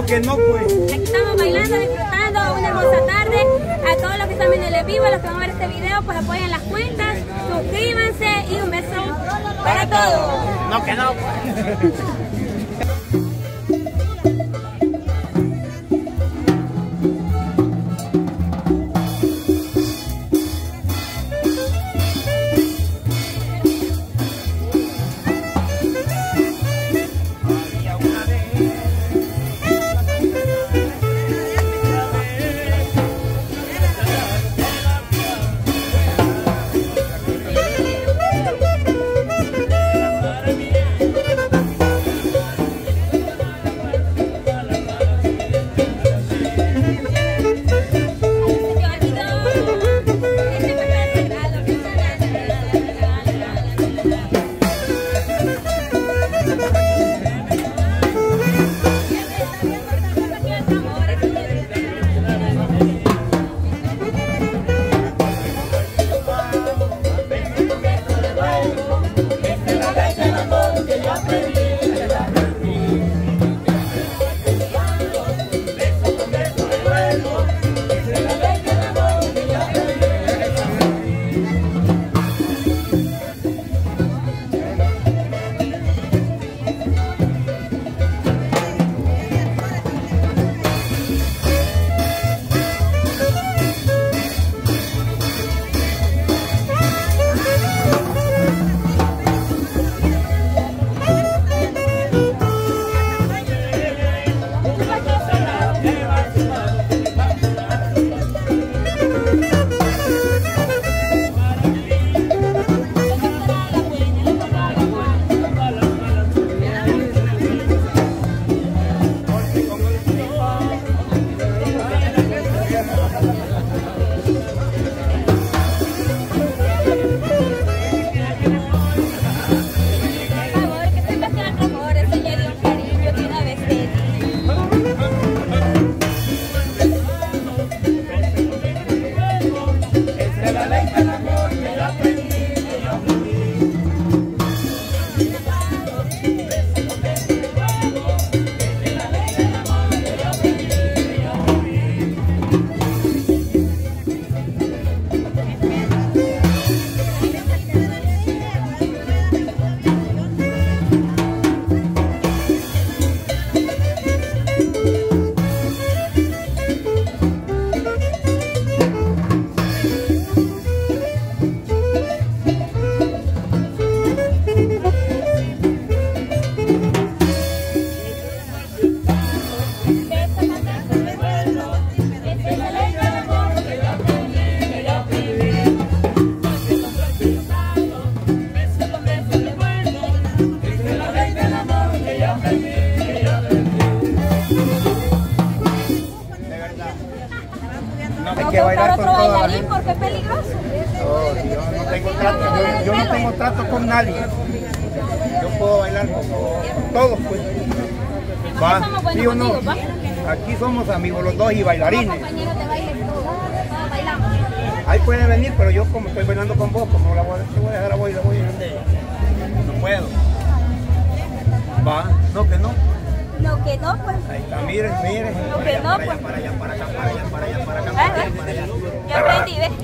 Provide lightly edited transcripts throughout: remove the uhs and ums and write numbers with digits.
No, que no, pues. Aquí estamos bailando, disfrutando una hermosa tarde. A todos los que están viendo el vivo, los que van a ver este video, pues apoyen las cuentas, suscríbanse y un beso para todos. No, que no, pues. Hay que bailar con toda la gente. ¿Por qué es peligroso? Oh, yo no tengo trato con nadie. Yo puedo bailar con todos, pues. ¿Va? ¿Sí o no? Aquí somos amigos los dos y bailarines. Compañeros de baile, todos bailamos. Ahí puede venir, pero yo como estoy bailando con vos, como la voy a dejar, la voy a no puedo. ¿Va? No, que no. No, que no, pues. Ahí está, miren. No, que no, pues. Para allá, para acá. Yo aprendí, ¿ves?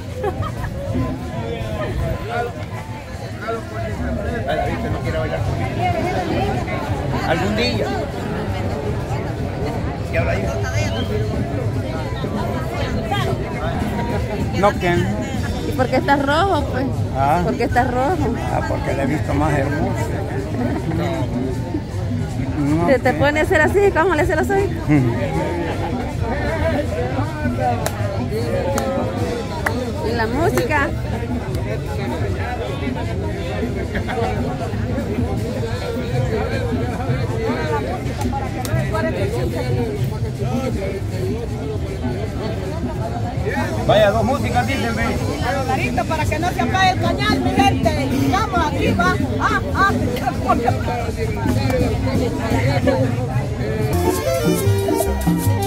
David, que no quiere bailar conmigo. Algún día. ¿Qué habla ahí? No, que no. ¿Y por qué estás rojo, pues? ¿Ah? ¿Por qué estás rojo? Porque la he visto más hermosa. No, ¿Te pone a hacer así? ¿Cómo le hace los ojos? ¿Y la música? Vaya, dos músicas, dicen, ve. Clarito, para que no se apague el cañal, mi gente. Vamos, aquí va. Ah.